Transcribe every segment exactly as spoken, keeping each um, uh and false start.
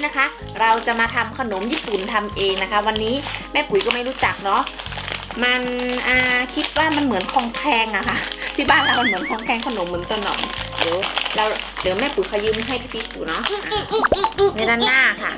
นะคะ เราจะมาทำขนมญี่ปุ่นทำเองนะคะวันนี้แม่ปุ๋ยก็ไม่รู้จักเนาะมันอ่าคิดว่ามันเหมือนคองแคงอะค่ะที่บ้านเรามันเหมือนคองแคงขนมเหมือนต้นหน่อยเดี๋ยวเราเดี๋ยวแม่ปุ๋ยขยืมให้พี่ๆดูเนาะในด้านหน้าค่ะ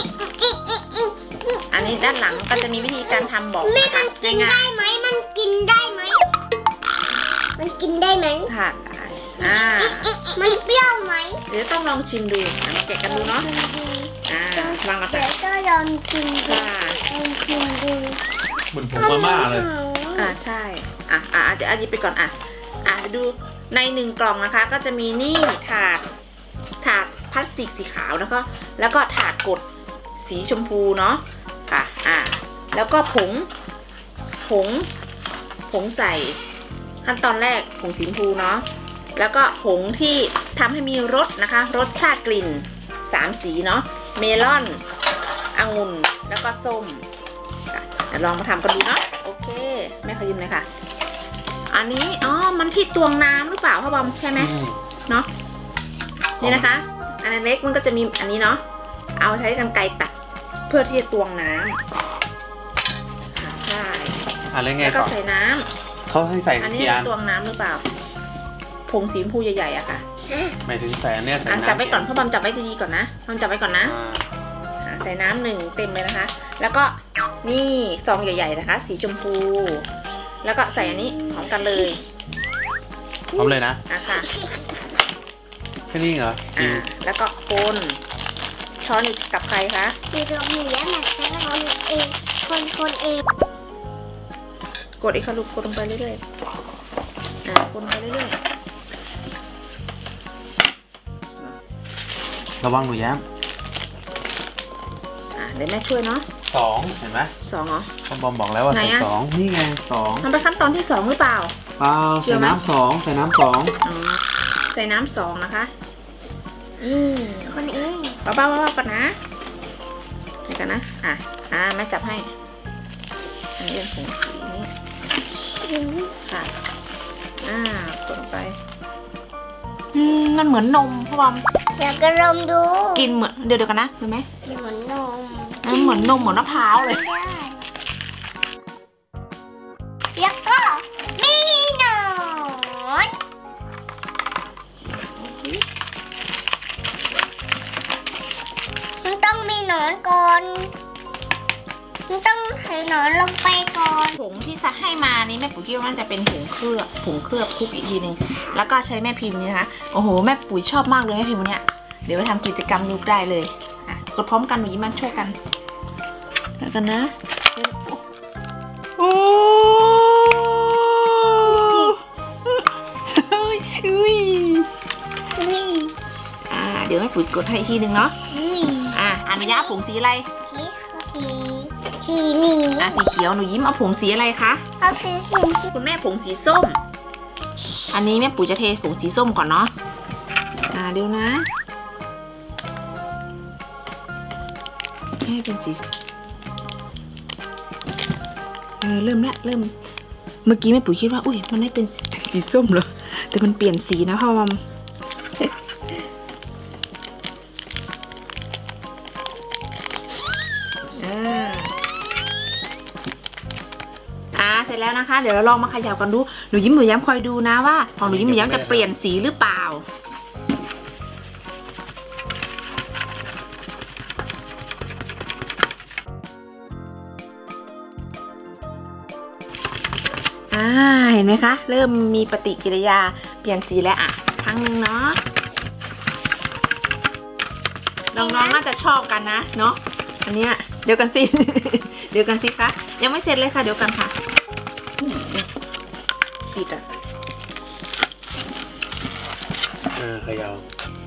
อันนี้ด้านหลังก็จะมีวิธีการทำบอกนะคะง่ายๆได้ไหมมันกินได้ไหมมันกินได้ไหมค่ะอ่ามันเปรี้ยวไหมเดี๋ยวต้องลองชิมดูมาแกะกันดูเนาะอ่าวางก่อนเดี๋ยวก็ลองชิมดูลองชิมดูเหมือนผงมาม่าเลยอ่าใช่อ่ะอ่ะเดี๋ยวอันนี้ไปก่อนอ่ะอ่ะดูในหนึ่งกล่องนะคะก็จะมีนี่ถาดถาดพลาสติกสีขาวแล้วก็แล้วก็ถาดกดสีชมพูเนาะค่ะอ่ะแล้วก็ผงผงผงใส่ขั้นตอนแรกผงสีชมพูเนาะแล้วก็ผงที่ทำให้มีรสนะคะรสชาติกลิ่นสามสีเนาะเมลอนองุ่นแล้วก็ส้มลองมาทำกันดูเนาะโอเคแม่ขยิมเลยค่ะอันนี้อ๋อมันที่ตวงน้ำหรือเปล่าพ่อบอมใช่ไหมเนาะนี่นะคะอันเล็กมันก็จะมีอันนี้เนาะเอาใช้กรรไกรตัดเพื่อที่จะตวงน้ำใช่แล้วก็ใส่น้ำเขาให้ใส่อันนี้ตวงน้ำหรือเปล่าผงสีชมพูใหญ่ๆอะค่ะหมายถึงใส่อันนี้ใส่น้ำจับไว้ก่อนพ่อบอมจับไว้ดีๆก่อนนะพ่อบอมจับไว้ก่อนนะใส่น้ำหนึ่งเต็มเลยนะคะแล้วก็นี่ซองใหญ่ๆนะคะสีชมพูแล้วก็ใส่อันนี้พร้อมกันเลยพร้อมเลยนะอ่ะค่ะแค่นี้เหรออ่าแล้วก็คนช้อนอีกกับใครคะมีตัวหนูแย้มแบบคนเองคนคนเองกดอีกค่ะลูกกดลงไปเรื่อยๆอ่ากดลงไปเรื่อยๆระวังหนูแย้มอ่าเดี๋ยวแม่ช่วยเนาะสองเห็นไหมสองเหรอพ่อบอมบอกแล้วว่าใส่สองนี่ไงสองทำไปขั้นตอนที่สองหรือเปล่าเปล่าใส่น้ำสองใส่น้ำสองใส่น้ำสองนะคะอืมคนเองเบาๆเบาๆก่อนนะเดี๋ยวกันนะอ่ะอ่าแม่จับให้อันนี้เป็นผงสีนี้ค่ะอ่ากดลงไปอืมมันเหมือนนมพ่อบอมอยากจะลองดูกินเหมือนเดี๋ยวเดี๋ยวกันนะเห็นไหมเหมือนนมมันเหมือนนมเหมือนมะพร้าวเลยแล้วก็มีหนอนมันต้องมีหนอนก่อนมันต้องใส่หนอนลงไปก่อนผงที่ซักให้มานี้แม่ปุ๋ยคิดว่าน่าจะเป็นผงเคลือบผงเคลือบคลุกอีกทีนึงแล้วก็ใช้แม่พิมพ์นี้นะคะโอ้โหแม่ปุ๋ยชอบมากเลยแม่พิมพ์เนี้ยเดี๋ยวไปทำกิจกรรมลูกได้เลยอ่ะกดพร้อมกันหนูยิ้มมันช่วยกันแล้วกันนะโอ้ยอุ้ยอ่าเดี๋ยวแม่ปุ๋ยกดให้อีกทีนึงเนาะอ่ะอนุญาตผงสีอะไรสีนี้อ่ะสีเขียวหนูยิ้มเอาผงสีอะไรคะเอาสีส้มคุณแม่ผงสีส้มอันนี้แม่ปุ๋ยจะเทผงสีส้มก่อนเนาะอ่าเดี๋ยวนะให้เป็นสีเออเริ่มละเริ่มเมื่อกี้แม่ปุ๋ยคิดว่าอุ้ยมันได้เป็นสีส้มเหรอแต่มันเปลี่ยนสีนะพ่อมเสร็จแล้วนะคะเดี๋ยวเราลองมาเขย่ากันดูหนูยิ้มหนูย้ำคอยดูนะว่าของหนูยิ้มหนูย้ำจะเปลี่ยนสีหรือเปล่าอ่าเห็นไหมคะเริ่มมีปฏิกิริยาเปลี่ยนสีแล้วอ่ะครั้งหนึ่งเนาะน้องๆน่าจะชอบกันนะเนาะอันเนี้ยเดี๋ยวกันสิเดี๋ยวกันสิคะยังไม่เสร็จเลยค่ะเดี๋ยวกันค่ะผิดอ่ะเออขยาว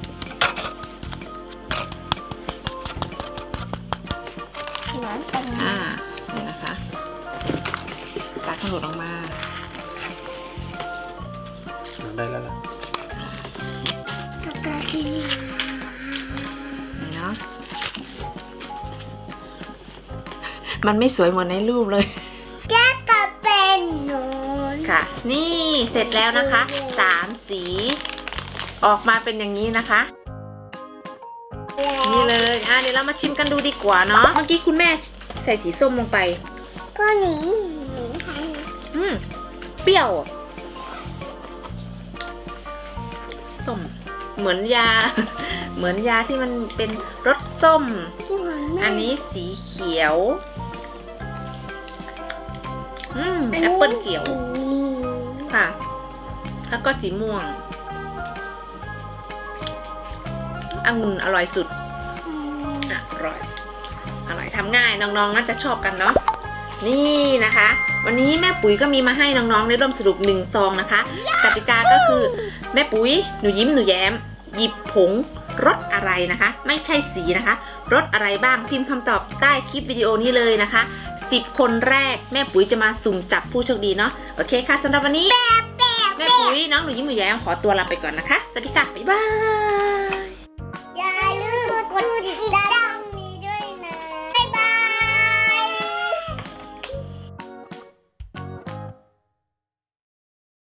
อ่านี่นะคะตักขนมออกมาได้แล้วล่ะนี่เนาะมันไม่สวยเหมือนในรูปเลยแก้กระเป็นหนูค่ะนี่เสร็จแล้วนะคะสามสีออกมาเป็นอย่างนี้นะคะนี่เลยอ่ะเดี๋ยวเรามาชิมกันดูดีกว่าเนาะเมื่อกี้คุณแม่ใส่สีส้มลงไปก็หนีหนีทันอืมเปรี้ยวส้มเหมือนยา เหมือนยาที่มันเป็นรสส้มที่หวานแม่อันนี้สีเขียวอืมแอปเปิ้ลเขียวค่ะ แล้วก็สีม่วงองุ่นอร่อยสุดอร่อยอร่อยทำง่ายน้องๆน่าจะชอบกันเนาะนี่นะคะ วันนี้แม่ปุ๋ยก็มีมาให้น้องๆได้ร่วมสนุกหนึ่งซองนะคะ กติกาก็คือแม่ปุ๋ยหนูยิ้มหนูแย้มหยิบผงรสอะไรนะคะ ไม่ใช่สีนะคะรสอะไรบ้างพิมพ์คำตอบใต้คลิปวิดีโอนี้เลยนะคะสิบคนแรกแม่ปุ๋ยจะมาสุ่มจับผู้โชคดีเนาะโอเคค่ะสำหรับวันนี้แม่ปุ๋ยน้องหนูยิ้มหนูแย้มขอตัวลาไปก่อนนะคะสวัสดีค่ะบ๊ายบายอย่าลืมกดติดตาม